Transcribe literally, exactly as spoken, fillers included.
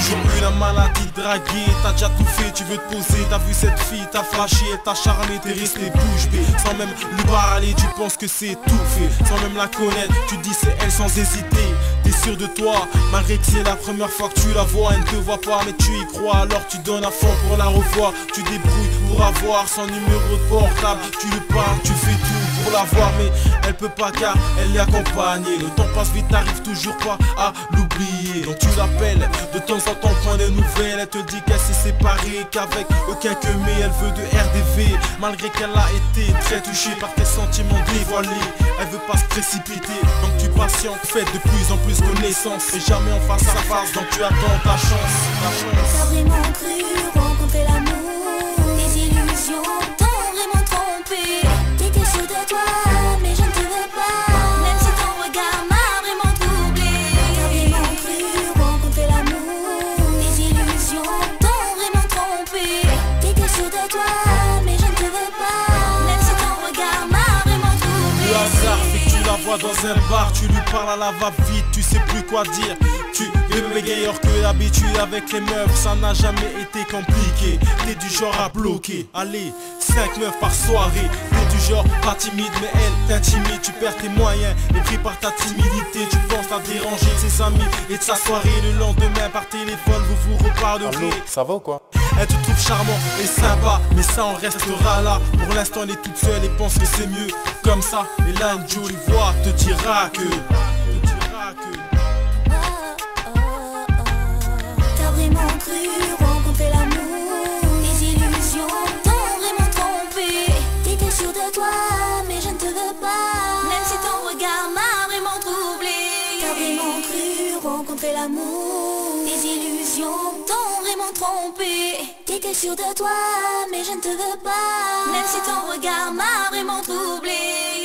toujours eu la maladie de draguer. T'as déjà tout fait, tu veux te poser. T'as vu cette fille, t'as flashé, elle t'a charmé, t'es resté bouche bée. Sans même lui parler, tu penses que c'est tout fait. Sans même la connaître, tu dis c'est elle sans hésiter. T'es sûr de toi, malgré que c'est la première fois que tu la vois. Elle ne te voit pas mais tu y crois, alors tu donnes à fond pour la revoir. Tu débrouilles pour avoir son numéro de portable. Tu lui parles, tu fais tout pour la voir, mais elle peut pas car elle est accompagnée. Le temps passe vite, t'arrives toujours pas à l'oublier. Donc tu l'appelles, de temps en temps prends des nouvelles. Elle te dit qu'elle s'est séparée, qu'avec aucun que mais elle veut de R D V. Malgré qu'elle a été très touchée par tes sentiments dévoilés, elle veut pas se précipiter. Donc tu patientes, fais de plus en plus connaissance, et jamais en face à face, donc tu attends ta chance, ta chance. T'as vraiment cru rencontrer l'amour, tes illusions t'ont vraiment trompé. T'étais sûr de toi, mais je ne te veux pas, même si ton regard m'a vraiment troublé. T'as vraiment cru rencontrer l'amour, tes illusions t'ont vraiment trompé. T'étais sûr de toi, mais je ne te veux pas, même si ton regard m'a vraiment troublé. Le hasard fait que tu la vois dans un bar, tu lui parles à la va-vite, tu sais plus quoi dire. Tu es meilleur que d'habitude avec les meufs, ça n'a jamais été compliqué. T'es du genre à bloquer, allez, cinq meufs par soirée. T'es du genre pas timide mais elle t'intimide. Tu perds tes moyens et pris par ta timidité. Tu penses à déranger ses amis et de sa soirée. Le lendemain par téléphone vous vous reparlerez. Allô, ça va ou quoi? Elle te trouve charmant et sympa, mais ça en restera là. Pour l'instant elle est toute seule et pense que c'est mieux comme ça. Et là une jolie voix te dira que, te dira que T'as vraiment cru rencontrer l'amour, tes illusions t'ont vraiment trompé. T'étais sûr de toi, mais je ne te veux pas, même si ton regard m'a vraiment troublé. T'as vraiment cru rencontrer l'amour, tes illusions t'ont vraiment trompé. T'étais sûr de toi, mais je ne te veux pas, même si ton regard m'a vraiment troublé.